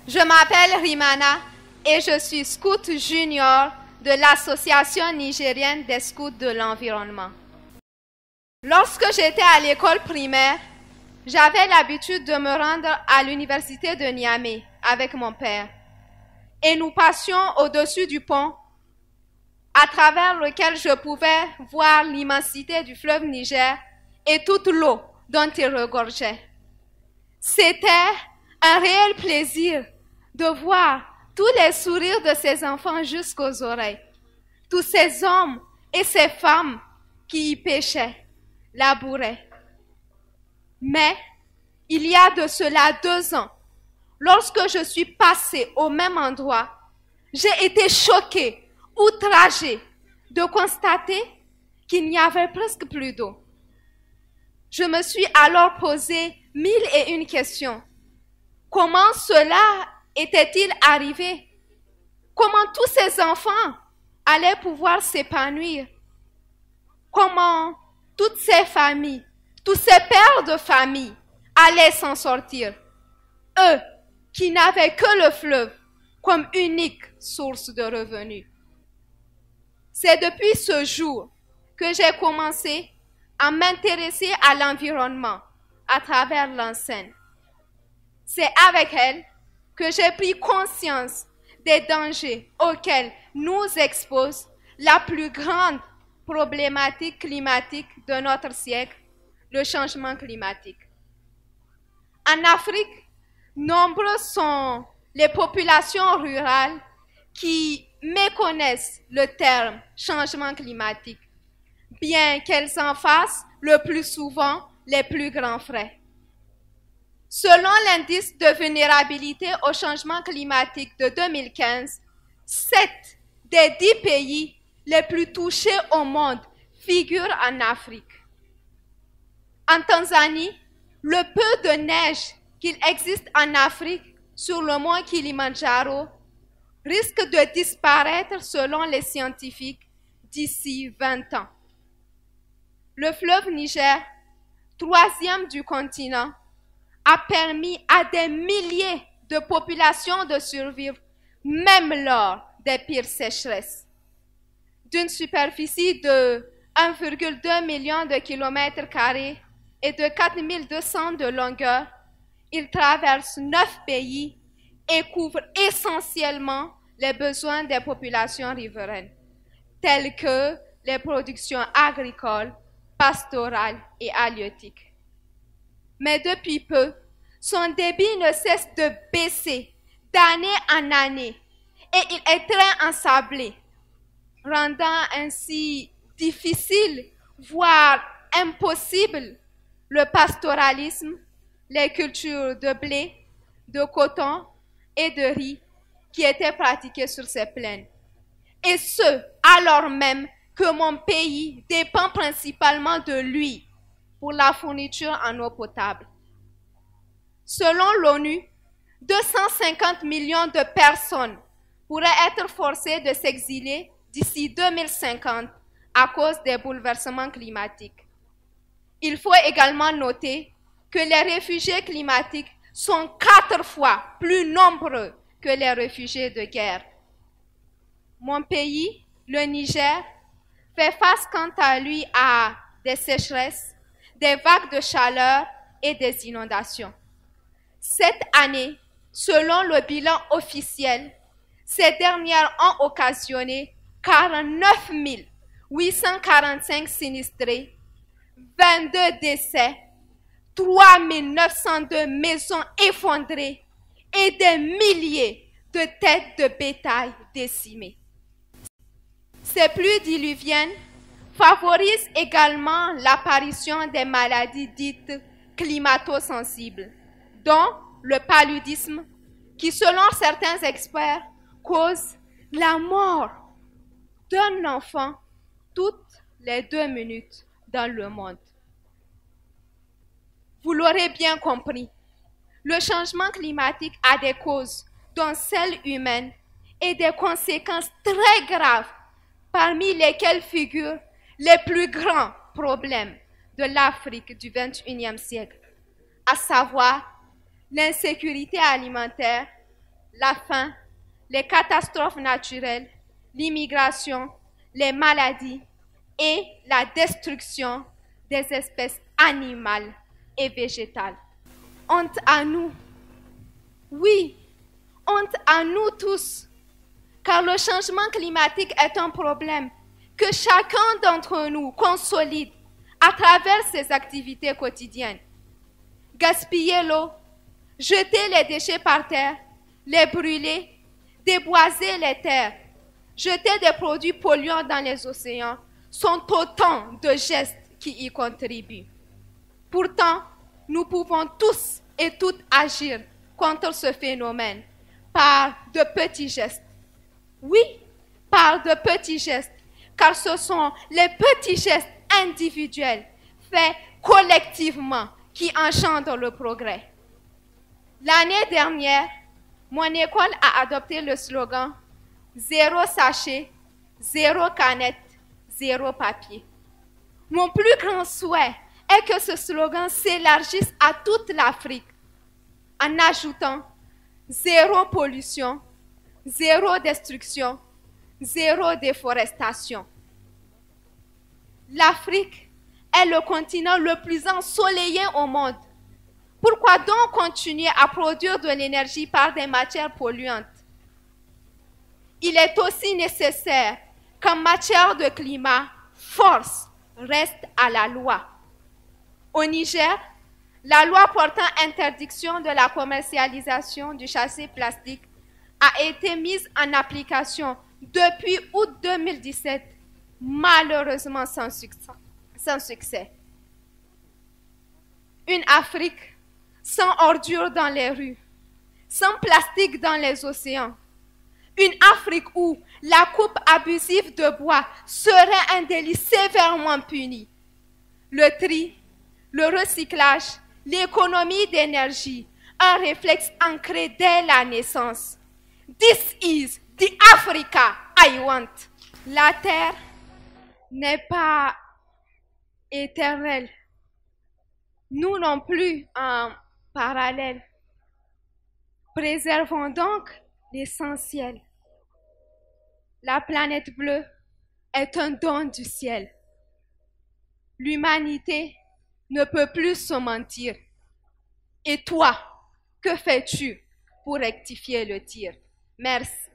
Je m'appelle Rimana et je suis scout junior de l'Association nigérienne des scouts de l'environnement. Lorsque j'étais à l'école primaire, j'avais l'habitude de me rendre à l'université de Niamey avec mon père. Et nous passions au-dessus du pont, à travers lequel je pouvais voir l'immensité du fleuve Niger et toute l'eau dont il regorgeait. C'était un réel plaisir de voir tous les sourires de ces enfants jusqu'aux oreilles, tous ces hommes et ces femmes qui y pêchaient, labouraient. Mais il y a de cela 2 ans, lorsque je suis passée au même endroit, j'ai été choquée, outragée de constater qu'il n'y avait presque plus d'eau. Je me suis alors posé 1001 questions. Comment cela était-il arrivé? Comment tous ces enfants allaient pouvoir s'épanouir? Comment toutes ces familles, tous ces pères de famille allaient s'en sortir? Eux qui n'avaient que le fleuve comme unique source de revenus. C'est depuis ce jour que j'ai commencé à m'intéresser à l'environnement à travers l'enseigne. C'est avec elle que j'ai pris conscience des dangers auxquels nous expose la plus grande problématique climatique de notre siècle, le changement climatique. En Afrique, nombreuses sont les populations rurales qui méconnaissent le terme changement climatique, bien qu'elles en fassent le plus souvent les plus grands frais. Selon l'indice de vulnérabilité au changement climatique de 2015, 7 des 10 pays les plus touchés au monde figurent en Afrique. En Tanzanie, le peu de neige qu'il existe en Afrique sur le mont Kilimandjaro risque de disparaître selon les scientifiques d'ici 20 ans. Le fleuve Niger, 3e du continent, a permis à des milliers de populations de survivre, même lors des pires sécheresses. D'une superficie de 1,2 million de kilomètres carrés et de 4200 de longueur, il traverse 9 pays et couvre essentiellement les besoins des populations riveraines, tels que les productions agricoles, pastorales et halieutiques. Mais depuis peu, son débit ne cesse de baisser d'année en année et il est très ensablé, rendant ainsi difficile, voire impossible, le pastoralisme, les cultures de blé, de coton et de riz qui étaient pratiquées sur ces plaines. Et ce, alors même que mon pays dépend principalement de lui pour la fourniture en eau potable. Selon l'ONU, 250 millions de personnes pourraient être forcées de s'exiler d'ici 2050 à cause des bouleversements climatiques. Il faut également noter que les réfugiés climatiques sont 4 fois plus nombreux que les réfugiés de guerre. Mon pays, le Niger, fait face quant à lui à des sécheresses, des vagues de chaleur et des inondations. Cette année, selon le bilan officiel, ces dernières ont occasionné 49 845 sinistrés, 22 décès, 3 902 maisons effondrées et des milliers de têtes de bétail décimées. Ces pluies diluviennes favorisent également l'apparition des maladies dites climato-sensibles, dont le paludisme, qui selon certains experts cause la mort d'un enfant toutes les 2 minutes dans le monde. Vous l'aurez bien compris, le changement climatique a des causes, dont celles humaines, et des conséquences très graves, parmi lesquelles figurent les plus grands problèmes de l'Afrique du XXIe siècle, à savoir l'insécurité alimentaire, la faim, les catastrophes naturelles, l'immigration, les maladies et la destruction des espèces animales et végétales. Honte à nous. Oui, honte à nous tous, car le changement climatique est un problème que chacun d'entre nous consolide à travers ses activités quotidiennes. Gaspiller l'eau, jeter les déchets par terre, les brûler, déboiser les terres, jeter des produits polluants dans les océans sont autant de gestes qui y contribuent. Pourtant, nous pouvons tous et toutes agir contre ce phénomène par de petits gestes. Oui, par de petits gestes, car ce sont les petits gestes individuels faits collectivement qui engendrent le progrès. L'année dernière, mon école a adopté le slogan « Zéro sachet, zéro canette, zéro papier ». Mon plus grand souhait est que ce slogan s'élargisse à toute l'Afrique en ajoutant zéro pollution, zéro destruction, zéro déforestation. L'Afrique est le continent le plus ensoleillé au monde. Pourquoi donc continuer à produire de l'énergie par des matières polluantes? Il est aussi nécessaire qu'en matière de climat, force reste à la loi. Au Niger, la loi portant interdiction de la commercialisation du sachet plastique a été mise en application depuis août 2017, malheureusement sans succès. Une Afrique sans ordures dans les rues, sans plastique dans les océans. Une Afrique où la coupe abusive de bois serait un délit sévèrement puni. Le tri, le recyclage, l'économie d'énergie, un réflexe ancré dès la naissance. This is the Africa I want. La terre n'est pas éternelle. Nous non plus en parallèle. Préservons donc l'essentiel. La planète bleue est un don du ciel. L'humanité ne peut plus se mentir. Et toi, que fais-tu pour rectifier le tir? Merci.